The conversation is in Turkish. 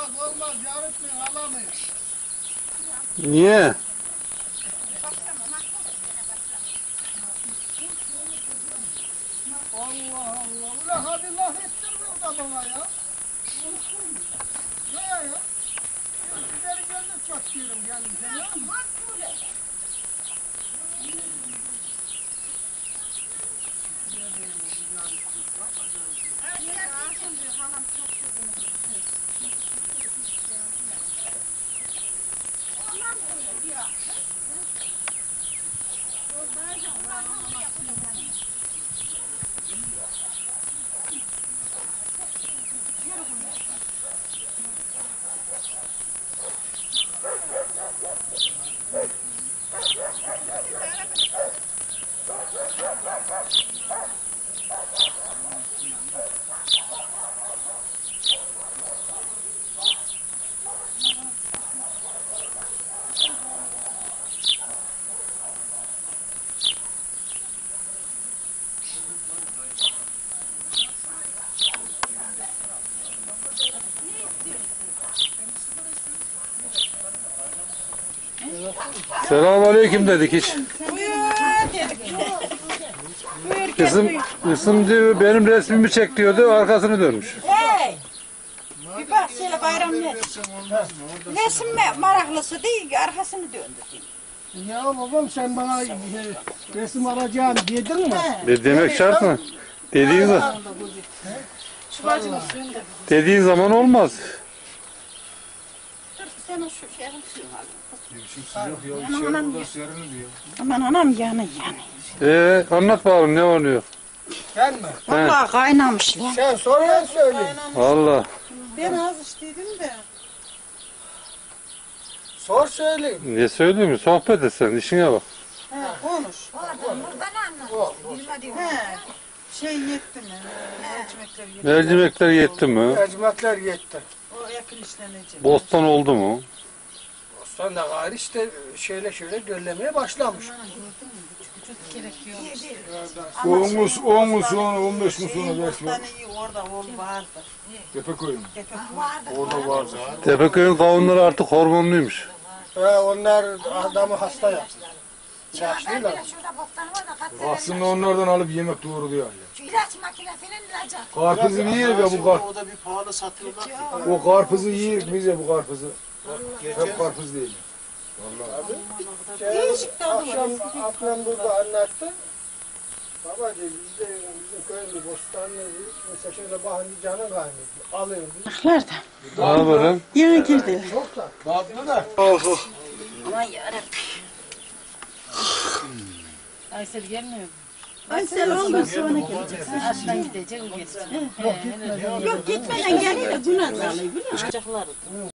olmaz, yarışmıyor, alamayız. Niye? Allah Allah. Ulan hadi laf ettirmiyor da bana ya. Ne ya? Sizleri gönlük çok diyorum yani. Tamam mı? Selamünaleyküm dedik hiç. Kızım diyor benim resmimi çek diyordu, arkasını dönmüş. Hey! Bir bak şöyle bayram resim maraklısı değil, arkasını döndü. Ya babam sen bana resim alacağım dedin mi? Demek şart mı? Dediğin zaman olmaz. Sen o şu şeyin suyunu al. Yok ya, içeri burada serin diyor. Aman anam yanı. Anlat bakalım ne oluyor? Sen mi? Vallahi kaynamış lan. Sen sonra söyle. Allah. Ben az içtiydim de. Sor söyle. Ne söyleyeyim? Sohbet et sen, işine bak. He, konuş. He, şey yetti mi? Mercimekler yetti. Mercimekler yetti mi? Mercimekler yetti. O yakın işlenecek. Bostan oldu mu? Bostan da gayri işte şöyle döllemeye başlamış. 10 gün sonra, 15 gün sonra belki var. Bostan iyi orada vardı. Tepeköy mü? Vardı. Orada var. Tepeköy'ün kavunları artık hormonluymuş. Onlar adamı hasta yaptı. Yaşlılar. Aslında onlardan alıp yemek doğru diyor. Şu ilaç makinesinin ilacı. Karpuzu yiyor ya bu karpuz. O da bir pahalı satıyorlar. O karpuzu yiyor bize bu karpuzu. Hep karpuz değil. Akşam burada anlattı. Baba dedi bizim köyümüz bostanlı mesela şöyle bakınca canın kaynıyor. Alıyordu. Nerede? Ne yapalım? Yeni girdi. Çok da. Tatlı da. Aman yarabbim. Aysel gelmiyor. Aysel 10 gün sonra gelecek. Aslan gidecek o geçecek. Yok gitmeden geliyor. Günah sağlıyor.